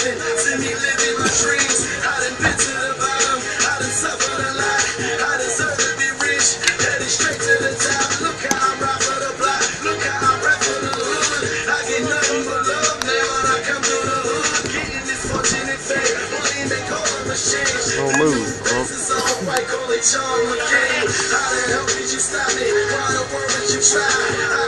living. See me living my dreams. I done been to the bottom. I done suffered a lot. I deserve to be rich. Headed straight to the top. Look how I ride for the block. Look how I rap for the hood. I get nothing but love now when I come to the hood. Getting this fortune and fame. Money make all of the change. Don't move, bro. White call it John McCain. How the hell did you stop me? Why the world did you try?